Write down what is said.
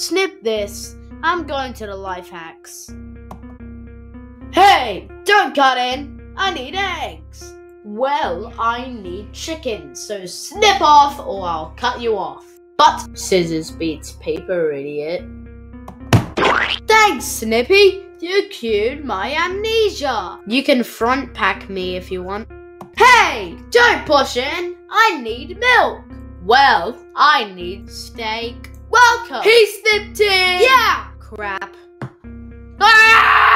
Snip this. I'm going to the life hacks. Hey, don't cut in. I need eggs. Well, I need chicken, so snip off or I'll cut you off. But scissors beats paper, idiot. Thanks, Snippy. You cured my amnesia. You can front pack me if you want. Hey, don't push in. I need milk. Well, I need steak. Welcome. He snipped it. Yeah. Crap. Ah!